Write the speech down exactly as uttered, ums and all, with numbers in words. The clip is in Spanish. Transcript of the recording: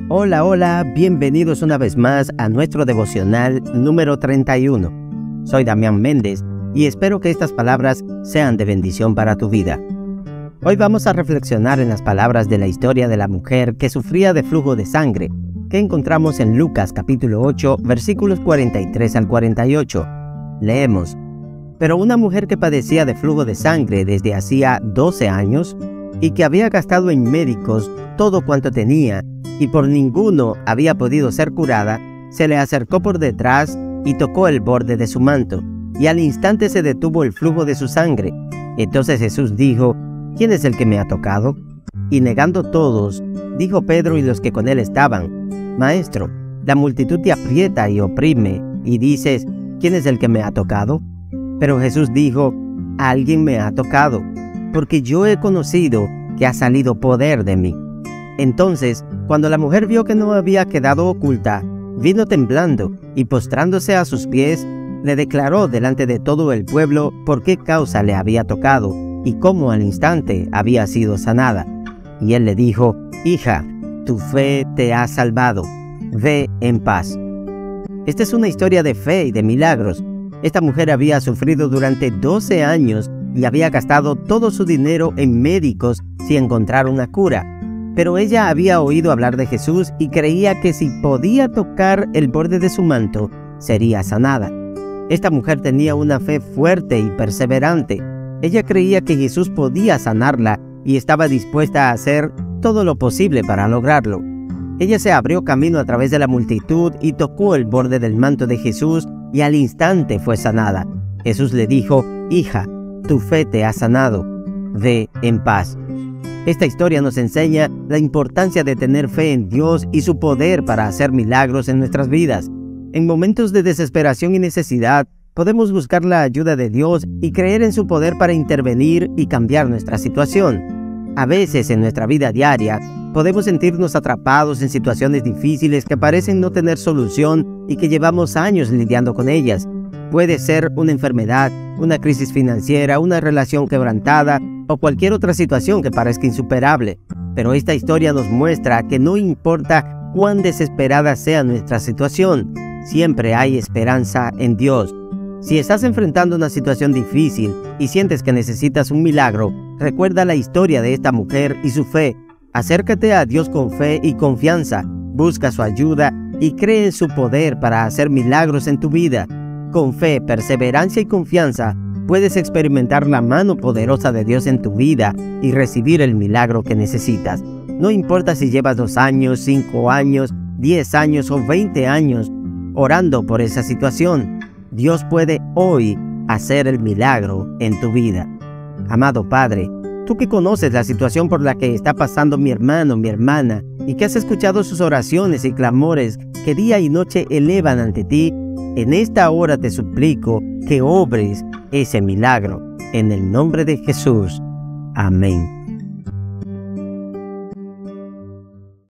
Hola, hola, bienvenidos una vez más a nuestro devocional número treinta y uno. Soy Damián Méndez y espero que estas palabras sean de bendición para tu vida. Hoy vamos a reflexionar en las palabras de la historia de la mujer que sufría de flujo de sangre, que encontramos en Lucas capítulo ocho, versículos cuarenta y tres al cuarenta y ocho. Leemos: Pero una mujer que padecía de flujo de sangre desde hacía doce años y que había gastado en médicos todo cuanto tenía y por ninguno había podido ser curada, se le acercó por detrás y tocó el borde de su manto, y al instante se detuvo el flujo de su sangre. Entonces Jesús dijo: ¿Quién es el que me ha tocado? Y negando todos, dijo Pedro y los que con él estaban: Maestro, la multitud te aprieta y oprime, y dices: ¿Quién es el que me ha tocado? Pero Jesús dijo: Alguien me ha tocado, porque yo he conocido que ha salido poder de mí. Entonces, cuando la mujer vio que no había quedado oculta, vino temblando y postrándose a sus pies, le declaró delante de todo el pueblo por qué causa le había tocado y cómo al instante había sido sanada. Y él le dijo: Hija, tu fe te ha salvado, ve en paz. Esta es una historia de fe y de milagros. Esta mujer había sufrido durante doce años y había gastado todo su dinero en médicos sin encontrar una cura. Pero ella había oído hablar de Jesús y creía que si podía tocar el borde de su manto, sería sanada. Esta mujer tenía una fe fuerte y perseverante. Ella creía que Jesús podía sanarla y estaba dispuesta a hacer todo lo posible para lograrlo. Ella se abrió camino a través de la multitud y tocó el borde del manto de Jesús y al instante fue sanada. Jesús le dijo: Hija, tu fe te ha sanado, ve en paz. Esta historia nos enseña la importancia de tener fe en Dios y su poder para hacer milagros en nuestras vidas. En momentos de desesperación y necesidad, podemos buscar la ayuda de Dios y creer en su poder para intervenir y cambiar nuestra situación. A veces en nuestra vida diaria, podemos sentirnos atrapados en situaciones difíciles que parecen no tener solución y que llevamos años lidiando con ellas. Puede ser una enfermedad, una crisis financiera, una relación quebrantada o cualquier otra situación que parezca insuperable. Pero esta historia nos muestra que no importa cuán desesperada sea nuestra situación, siempre hay esperanza en Dios. Si estás enfrentando una situación difícil y sientes que necesitas un milagro, recuerda la historia de esta mujer y su fe. Acércate a Dios con fe y confianza, busca su ayuda y cree en su poder para hacer milagros en tu vida. Con fe, perseverancia y confianza, puedes experimentar la mano poderosa de Dios en tu vida y recibir el milagro que necesitas. No importa si llevas dos años, cinco años, diez años o veinte años orando por esa situación, Dios puede hoy hacer el milagro en tu vida. Amado Padre, tú que conoces la situación por la que está pasando mi hermano, mi hermana, y que has escuchado sus oraciones y clamores que día y noche elevan ante ti, en esta hora te suplico que obres ese milagro. En el nombre de Jesús. Amén.